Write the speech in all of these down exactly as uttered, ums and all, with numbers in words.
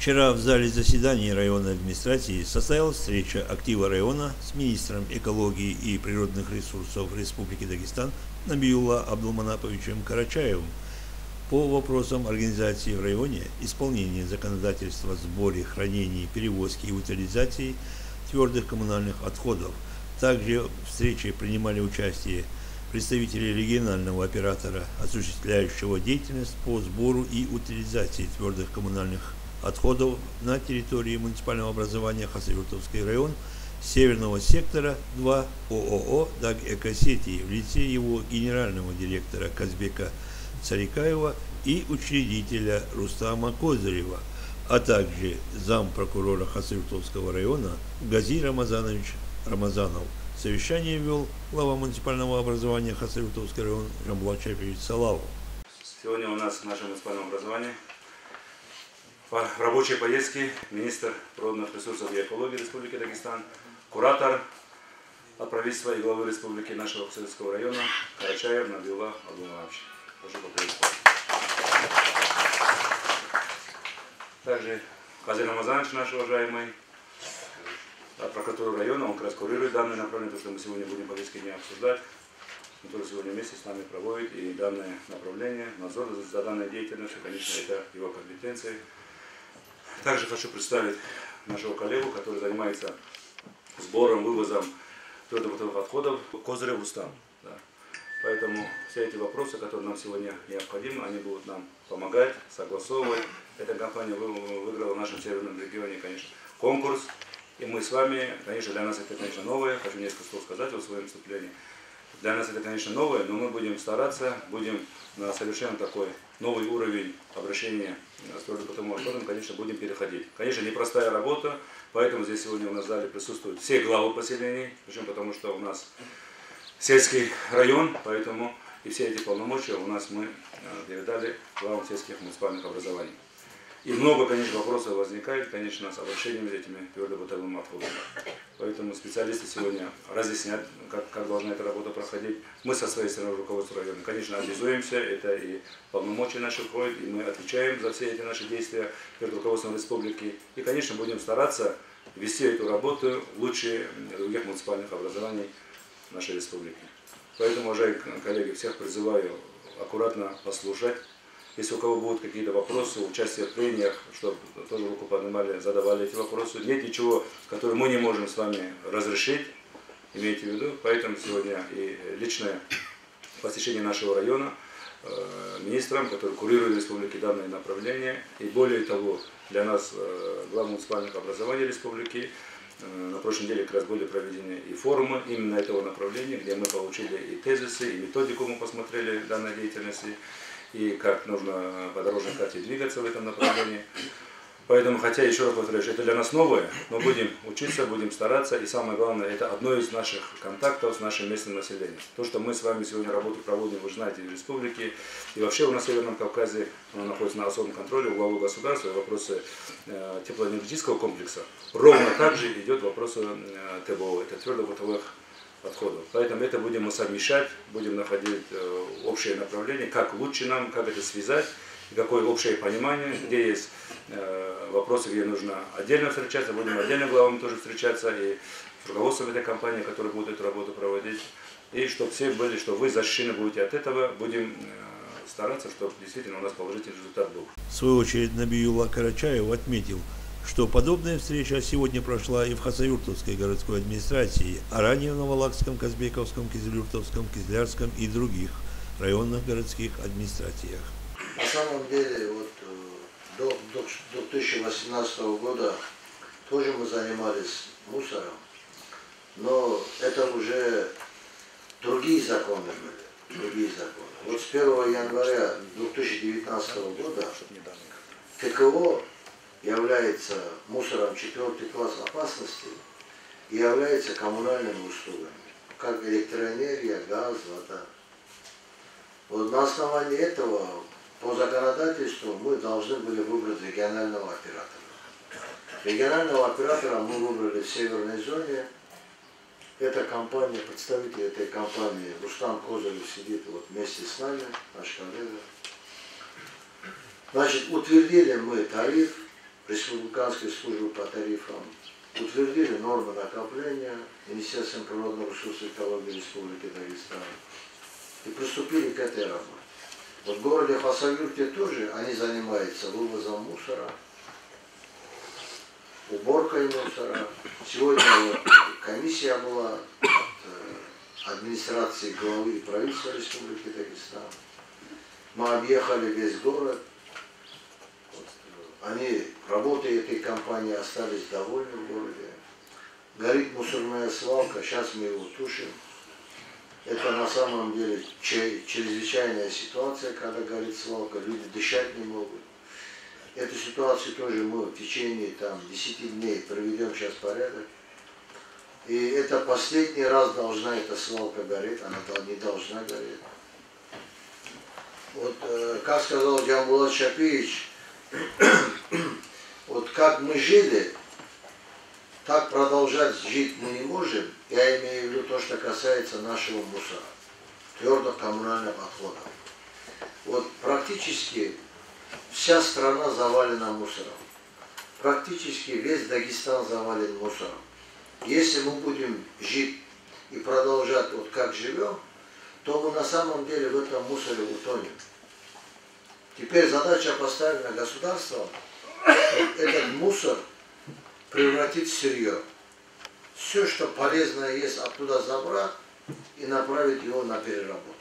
Вчера в зале заседаний районной администрации состоялась встреча актива района с министром экологии и природных ресурсов Республики Дагестан Набиулла Абдулманаповичем Карачаевым по вопросам организации в районе исполнения законодательства о сборе, хранении, перевозке и утилизации твердых коммунальных отходов. Также в встрече принимали участие представители регионального оператора, осуществляющего деятельность по сбору и утилизации твердых коммунальных отходов на территории муниципального образования Хасавюртовский район, Северного сектора два ООО «Дагэкосети» в лице его генерального директора Казбека Царикаева и учредителя Рустама Козырева, а также зампрокурора Хасавюртовского района Гази Рамазанович Рамазанов. Совещание вел глава муниципального образования Хасавюртовский район Жамбулат Шафиевич Салавов. Сегодня у нас в нашем муниципальном образовании по рабочей поездке министр природных ресурсов и экологии Республики Дагестан, куратор от правительства и главы республики нашего Хасавюртовского района Карачаев Набиулла Абдулманапович. Прошу поприветствовать. Также Гази Рамазанович, наш уважаемый, от прокуратуры района, он как раз курирует данное направление, то, что мы сегодня будем повестки дня обсуждать. Он тоже сегодня вместе с нами проводит и данное направление, надзор за данной деятельностью, конечно, это его компетенции. Также хочу представить нашего коллегу, который занимается сбором, вывозом твердых отходов, Козырев Рустам. Да. Поэтому все эти вопросы, которые нам сегодня необходимы, они будут нам помогать, согласовывать. Эта компания выиграла в нашем северном регионе, конечно, конкурс. И мы с вами, конечно, для нас это, конечно, новое. Хочу несколько слов сказать о своем выступлении. Для нас это, конечно, новое, но мы будем стараться, будем на совершенно такой новый уровень обращения с твердобытовым отходом, конечно, будем переходить. Конечно, непростая работа, поэтому здесь сегодня у нас в зале присутствуют все главы поселений, причем потому что у нас сельский район, поэтому и все эти полномочия у нас мы передали главам сельских муниципальных образований. И много, конечно, вопросов возникает, конечно, с обращением с этими твердобытовыми отходами. Поэтому специалисты сегодня разъяснят, как, как должна эта работа проходить. Мы со своей стороны, руководство района, конечно, обязуемся, это и полномочия наши входят, и мы отвечаем за все эти наши действия перед руководством республики. И, конечно, будем стараться вести эту работу лучше других муниципальных образований нашей республики. Поэтому, уважаемые коллеги, всех призываю аккуратно послушать. Если у кого будут какие-то вопросы, участие в прениях, чтобы тоже руку поднимали, задавали эти вопросы. Нет ничего, которое мы не можем с вами разрешить, имейте в виду. Поэтому сегодня и личное посещение нашего района э, министром, который курирует в республике данное направление. И более того, для нас, э, глав муниципальных образований республики, э, на прошлой неделе как раз были проведены и форумы именно этого направления, где мы получили и тезисы, и методику мы посмотрели данной деятельности, и как нужно по дорожной карте двигаться в этом направлении. Поэтому, хотя, еще раз повторяю, это для нас новое, но будем учиться, будем стараться. И самое главное, это одно из наших контактов с нашим местным населением. То, что мы с вами сегодня работу проводим, вы знаете, в республике. И вообще у нас в Северном Кавказе находится на особом контроле у главы государства вопросы э, теплоэнергетического комплекса. Ровно так же идет вопрос э, ТБО, это твердобытовых отходов. Поэтому это будем мы совмещать, будем находить э, общее направление, как лучше нам, как это связать, какое общее понимание, где есть э, вопросы, где нужно отдельно встречаться, будем отдельно главами тоже встречаться, и с руководством этой компании, которая будет эту работу проводить, и чтобы все были, что вы защищены будете от этого, будем э, стараться, чтобы действительно у нас положительный результат был. В свою очередь Набиулла Карачаев отметил, что подобная встреча сегодня прошла и в Хасавюртовской городской администрации, а ранее в Новолакском, Казбековском, Кизилюртовском, Кизлярском и других районных городских администрациях. На самом деле, вот до две тысячи восемнадцатого года тоже мы занимались мусором, но это уже другие законы были, другие законы. Вот с первого января две тысячи девятнадцатого года ТКО является мусором четвертый класс опасности и является коммунальными услугами, как электроэнергия, газ, вода. Вот на основании этого по законодательству мы должны были выбрать регионального оператора. Регионального оператора мы выбрали в северной зоне. Эта компания, представитель этой компании Рустам Козырев сидит вот вместе с нами, наш коллега. Значит, утвердили мы тариф. Республиканской службы по тарифам утвердили нормы накопления Министерством природных ресурсов и экологии Республики Дагестан и приступили к этой работе. Вот в городе Хасавюрте тоже они занимаются вывозом мусора, уборкой мусора. Сегодня вот комиссия была от администрации главы и правительства Республики Дагестан. Мы объехали весь город. Они, работой этой компании, остались довольны в городе. Горит мусорная свалка, сейчас мы его тушим. Это на самом деле чрезвычайная ситуация, когда горит свалка, люди дышать не могут. Эту ситуацию тоже мы в течение там, десяти дней проведем сейчас порядок. И это последний раз должна эта свалка гореть, она не должна гореть. Вот, как сказал Джамбулат Шапиевич, вот как мы жили, так продолжать жить мы не можем. Я имею в виду то, что касается нашего мусора, твердых коммунальных отходов. Вот практически вся страна завалена мусором. Практически весь Дагестан завален мусором. Если мы будем жить и продолжать вот как живем, то мы на самом деле в этом мусоре утонем. Теперь задача поставлена государством этот мусор превратить в сырье. Все, что полезное есть, оттуда забрать и направить его на переработку.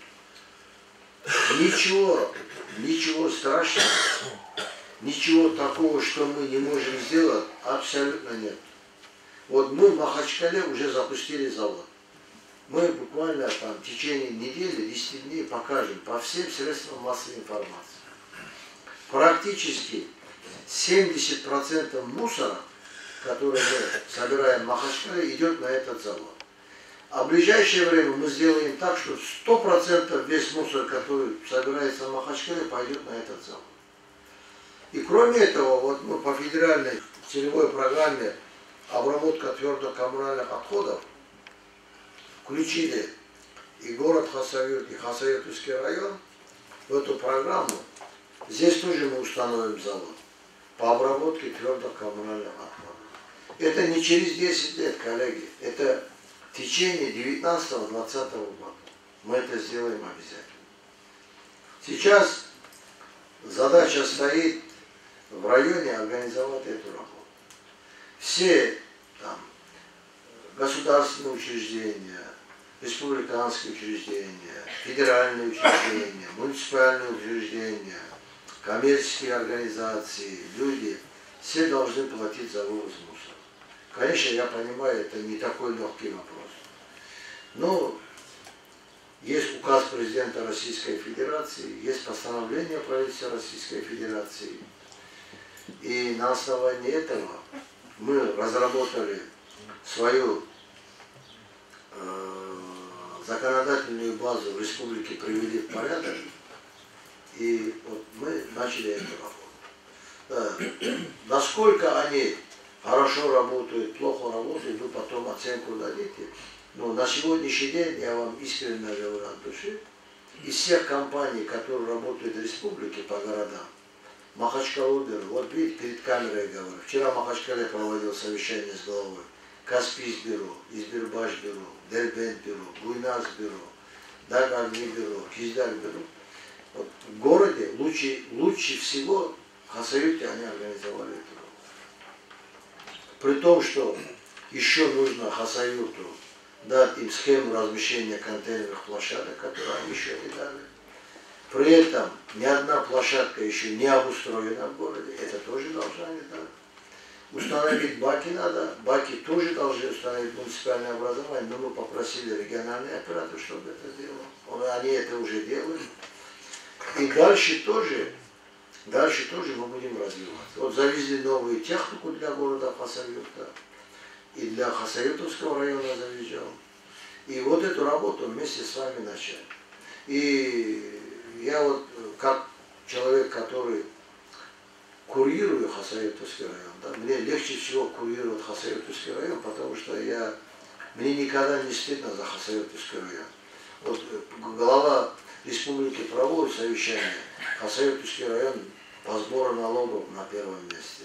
Ничего, ничего страшного, ничего такого, что мы не можем сделать, абсолютно нет. Вот мы в Махачкале уже запустили завод. Мы буквально там в течение недели, десяти дней покажем по всем средствам массовой информации. Практически семьдесят процентов мусора, который мы собираем в Махачкале, идет на этот завод. А в ближайшее время мы сделаем так, что сто процентов весь мусор, который собирается в Махачкале, пойдет на этот завод. И кроме этого, вот мы по федеральной целевой программе обработка твердых коммунальных отходов включили и город Хасавюрт, и Хасавюртский район в эту программу. Здесь тоже мы установим завод по обработке твердых коммунальных отходов. Это не через десять лет, коллеги, это в течение девятнадцатого-двадцатого года. Мы это сделаем обязательно. Сейчас задача стоит в районе организовать эту работу. Все там государственные учреждения, республиканские учреждения, федеральные учреждения, муниципальные учреждения, коммерческие организации, люди, все должны платить за вывоз мусора. Конечно, я понимаю, это не такой легкий вопрос. Но есть указ президента Российской Федерации, есть постановление правительства Российской Федерации. И на основании этого мы разработали свою э, законодательную базу в республике, привели в порядок. И вот мы начали эту работу. Да. Насколько они хорошо работают, плохо работают, вы потом оценку дадите. Но на сегодняшний день, я вам искренне говорю от души, из всех компаний, которые работают в республике по городам, Махачкалу беру, вот видите, перед камерой говорю, вчера в Махачкале проводил совещание с главой, Каспийс беру, Избирбаш беру, Дербент беру, Гуйнас беру, Дагагни беру, Киздар беру. Вот в городе лучше, лучше всего в Хасавюрте они организовали эту работу. При том, что еще нужно Хасавюрту дать им схему размещения контейнерных площадок, которые они еще не дали. При этом ни одна площадка еще не обустроена в городе, это тоже должны они дать. Установить баки надо, баки тоже должны установить муниципальное образование, но мы попросили региональный оператор, чтобы это сделал. Они это уже делают. И дальше тоже, дальше тоже мы будем развиваться. Вот завезли новую технику для города Хасавюрта, и для Хасавюртовского района завезем. И вот эту работу вместе с вами начали. И я вот, как человек, который курирую Хасавюртовский район, да, мне легче всего курировать Хасавюртовский район, потому что я, мне никогда не стыдно за Хасавюртовский район. Вот глава республики проводит совещание, Хасавюртовский район по сбору налогов на первом месте.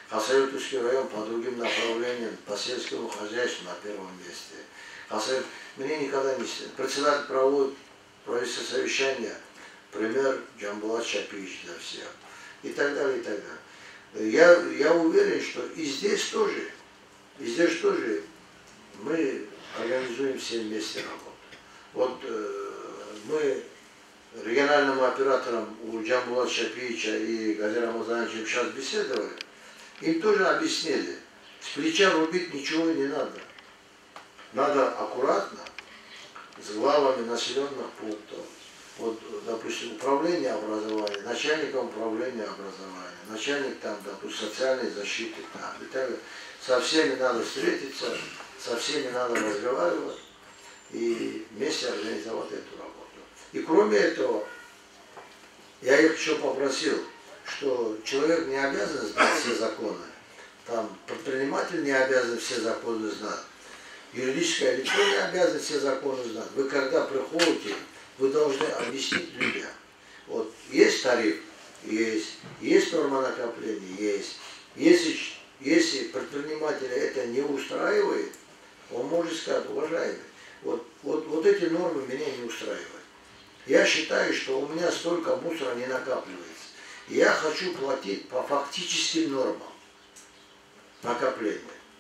Хасавютовский район по другим направлениям, по сельскому хозяйству на первом месте. Хасавют... Мне никогда не стыдно. Председатель проводит правительственное совещание, пример Джамбулат Шапиевич для всех. И так далее, и так далее. Я, я уверен, что и здесь тоже, и здесь тоже мы организуем все вместе работу. Вот э, мы региональным операторам у Джамбулата Шапиевича и Газира Рамазановича сейчас беседовали, им тоже объяснили, с плеча рубить ничего не надо. Надо аккуратно, с главами населенных пунктов. Вот, допустим, управление образования, начальником управления образования, начальник там, допустим, социальной защиты там, и так далее. Со всеми надо встретиться, со всеми надо разговаривать и вместе организовать эту работу. И кроме этого, я их еще попросил, что человек не обязан знать все законы, там предприниматель не обязан все законы знать, юридическое лицо не обязан все законы знать. Вы когда приходите, вы должны объяснить людям. Вот есть тариф, есть, есть норма накопления, есть. Если, если предпринимателя это не устраивает, он может сказать: уважаемый, вот, вот, вот эти нормы меня не устраивают. Я считаю, что у меня столько мусора не накапливается. Я хочу платить по фактическим нормам накопления.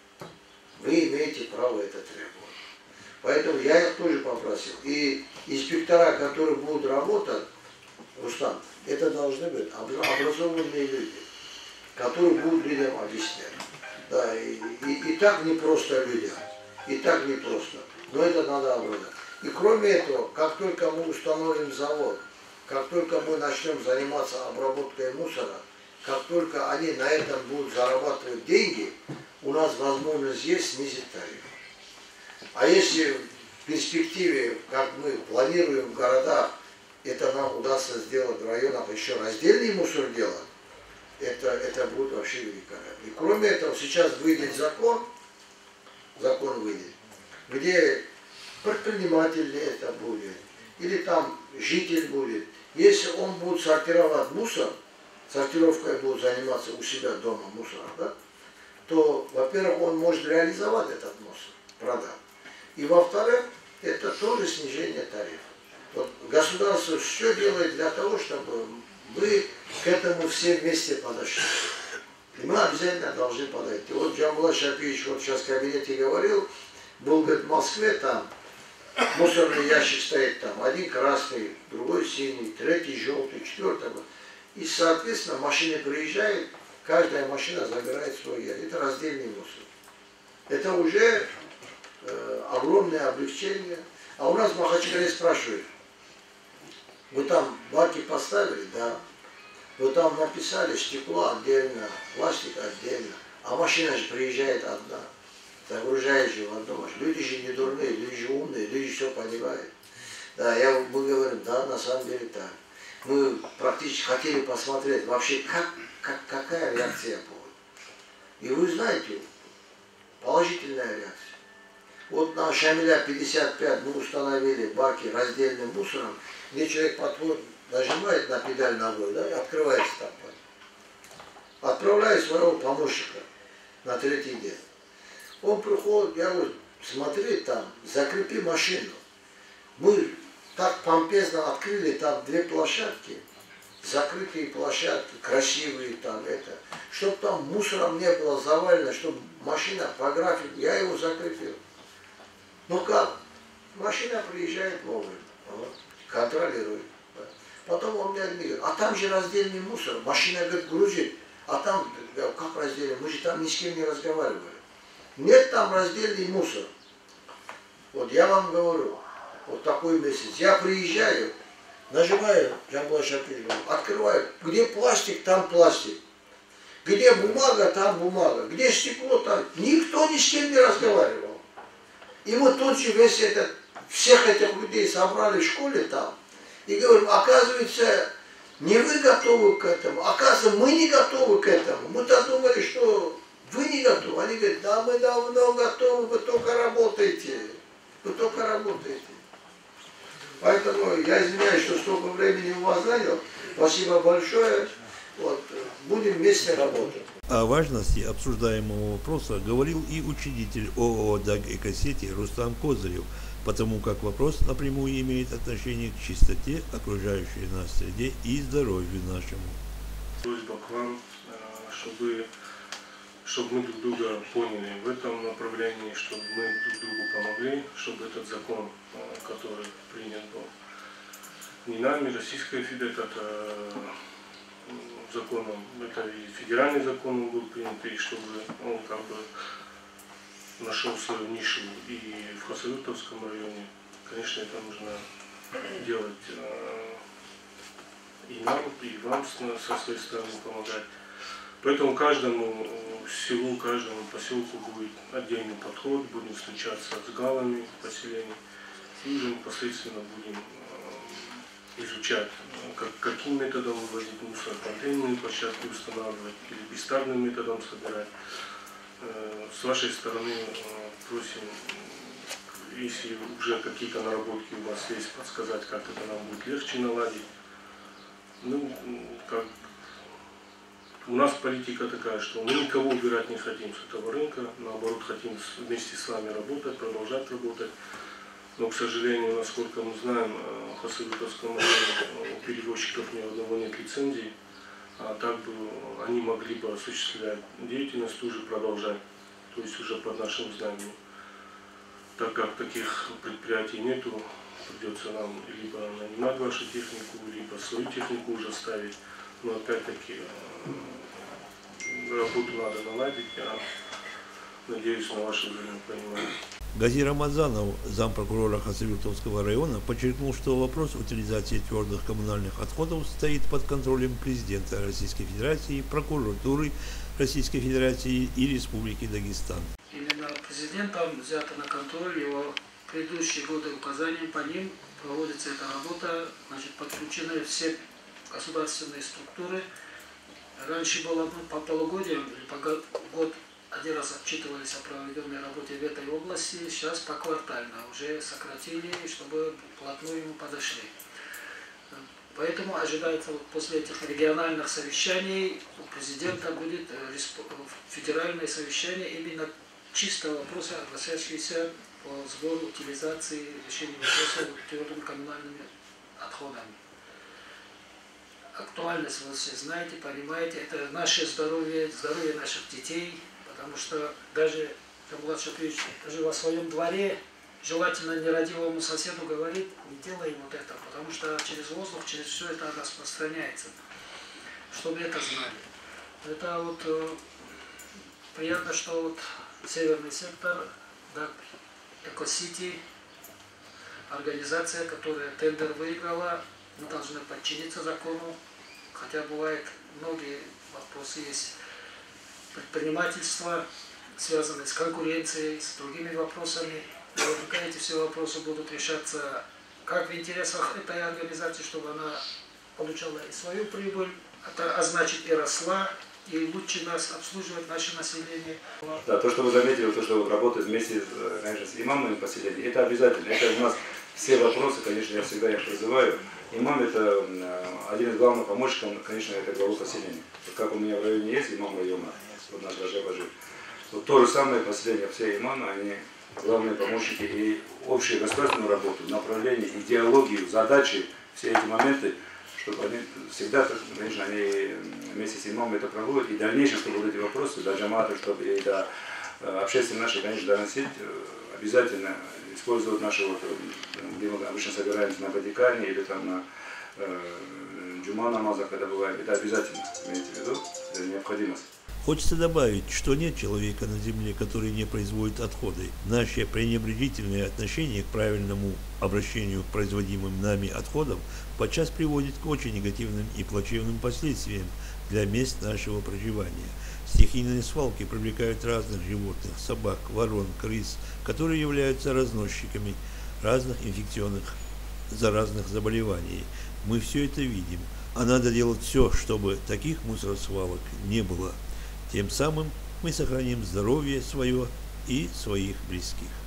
Вы имеете право это требовать. Поэтому я их тоже попросил. И инспектора, которые будут работать, Рустам, это должны быть образованные люди, которые будут людям объяснять. Да, и, и, и так не просто людям, и так не просто. Но это надо обладать. И кроме этого, как только мы установим завод, как только мы начнем заниматься обработкой мусора, как только они на этом будут зарабатывать деньги, у нас возможность есть снизить тариф. А если в перспективе, как мы планируем в городах, это нам удастся сделать в районах еще раздельный мусор делать, это, это будет вообще великолепно. И кроме этого, сейчас выйдет закон, закон выйдет, где предприниматель ли это будет, или там житель будет. Если он будет сортировать мусор, сортировкой будет заниматься у себя дома мусором, да, то, во-первых, он может реализовать этот мусор, продать. И во-вторых, это тоже снижение тарифа. Вот государство все делает для того, чтобы мы к этому все вместе подошли. И мы обязательно должны подойти. Вот Джамбулат Шапиевич вот сейчас в кабинете говорил, был, говорит, в Москве там, мусорный ящик стоит там, один красный, другой синий, третий желтый, четвертый. И, соответственно, машины приезжают, каждая машина забирает свой ящик. Это раздельный мусор. Это уже э, огромное облегчение. А у нас в Махачкале спрашивают: вы там баки поставили? Да. Вы там написали стекло отдельно, пластик отдельно. А машина же приезжает одна. Загружаешь же в одну машину. Люди же не дурные, люди же умные, люди все понимают. Да, я, мы говорим, да, на самом деле так. Мы практически хотели посмотреть вообще, как, как, какая реакция будет. И вы знаете, положительная реакция. Вот на Шамиля пятьдесят пять мы установили баки раздельным мусором, где человек подходит, нажимает на педаль ногой, да, и открывается там. Отправляет своего помощника на третий день. Он приходит, я говорю, смотри там, закрепи машину. Мы так помпезно открыли там две площадки, закрытые площадки, красивые там, это, чтобы там мусором не было завалено, чтобы машина по графику, я его закрепил. Ну как, машина приезжает вовремя, вот, контролирует. Потом он мне говорит: а там же раздельный мусор, машина, говорит, грузит, а там, как раздельный, мы же там ни с кем не разговаривали. Нет там раздельный мусор. Вот я вам говорю, вот такой месяц. Я приезжаю, нажимаю, Джамбулат Шапиевич, открываю. Где пластик, там пластик. Где бумага, там бумага. Где стекло, там. Никто ни с кем не разговаривал. И мы тут же весь этот, всех этих людей собрали в школе там. И говорим, оказывается, не вы готовы к этому. Оказывается, мы не готовы к этому. Мы-то думали, что вы не готовы. Они говорят, да мы давно готовы, вы только работаете. Вы только работаете. Поэтому я извиняюсь, что столько времени у вас занял. Спасибо большое. Вот, будем вместе работать. О важности обсуждаемого вопроса говорил и учредитель ООО «даг Экосети» Рустам Козырев, потому как вопрос напрямую имеет отношение к чистоте окружающей нас среде и здоровью нашему. Просьба к вам, чтобы, чтобы мы друг друга поняли в этом направлении, чтобы мы друг другу помогли, чтобы этот закон, который принят был не нами, Российской Федерацией, это законом, это и федеральный закон был принят, и чтобы он как бы нашел свою нишу и в Хасавюртовском районе. Конечно, это нужно делать и нам, и вам со своей стороны помогать. Поэтому каждому селу, каждому поселку будет отдельный подход, будем встречаться с галами поселений и уже непосредственно будем изучать, как, каким методом вывозить мусор, контейнерные площадки устанавливать или бестарным методом собирать. С вашей стороны просим, если уже какие-то наработки у вас есть, подсказать, как это нам будет легче наладить. Ну, как у нас политика такая, что мы никого убирать не хотим с этого рынка, наоборот, хотим вместе с вами работать, продолжать работать. Но, к сожалению, насколько мы знаем, в Хасавюртовском районе у перевозчиков ни одного нет лицензии, а так бы они могли бы осуществлять деятельность, уже продолжать, то есть уже под нашим знанием. Так как таких предприятий нету, придется нам либо нанимать вашу технику, либо свою технику уже ставить. Но опять-таки работу надо наладить, я надеюсь на ваше взаимопонимание. Гази Рамазанов, зампрокурора Хасавюртовского района, подчеркнул, что вопрос утилизации твердых коммунальных отходов стоит под контролем президента Российской Федерации, прокуратуры Российской Федерации и Республики Дагестан. Именно президентом взято на контроль его предыдущие годы указания, по ним проводится эта работа, значит, подключены все государственные структуры. Раньше было по полугодиям или по год один раз отчитывались о проведенной работе в этой области, сейчас поквартально уже сократили, чтобы вплотную ему подошли. Поэтому ожидается вот после этих региональных совещаний у президента будет федеральное совещание именно чисто вопросы, относящиеся по сбору, утилизации, решению вопросов твердыми коммунальными отходами. Актуальность вы все знаете, понимаете, это наше здоровье, здоровье наших детей. Потому что даже Жамбулат Шапирович жил в своем дворе, желательно нерадивому соседу говорит, не делай вот это, потому что через воздух, через все это распространяется. Чтобы это знали. Это вот э, приятно, что вот северный сектор, даг Экосети, организация, которая тендер выиграла, мы должны подчиниться закону, хотя бывает многие вопросы есть. Предпринимательство, связанное с конкуренцией, с другими вопросами. Наверняка эти все вопросы будут решаться как в интересах этой организации, чтобы она получала и свою прибыль, а значит и росла, и лучше нас обслуживать наше население. Да, то, что вы заметили, то, что вы работаете вместе конечно, с имамами поселения, это обязательно. Это у нас все вопросы, конечно, я всегда их призываю. Имам это один из главных помощников, конечно, это глава поселения. Как у меня в районе есть имам района, вот наш Рожева жив. Вот то же самое поселение, все имамы, они главные помощники и общую государственную работу, направление, идеологию, задачи, все эти моменты, чтобы они всегда, конечно, они вместе с имамом это проводят, и дальнейшее, чтобы вот эти вопросы до джамата, чтобы и до общественности нашей, конечно, доносить, обязательно использовать наши, вот, где мы обычно собираемся на Ватикане или там на э, джума намазах, когда бывает, это обязательно, имейте в виду, это необходимость. Хочется добавить, что нет человека на земле, который не производит отходы. Наше пренебрежительное отношение к правильному обращению к производимым нами отходам подчас приводит к очень негативным и плачевным последствиям для мест нашего проживания. Стихийные свалки привлекают разных животных, собак, ворон, крыс, которые являются разносчиками разных инфекционных заразных заболеваний. Мы все это видим, а надо делать все, чтобы таких мусоросвалок не было. Тем самым мы сохраним здоровье свое и своих близких.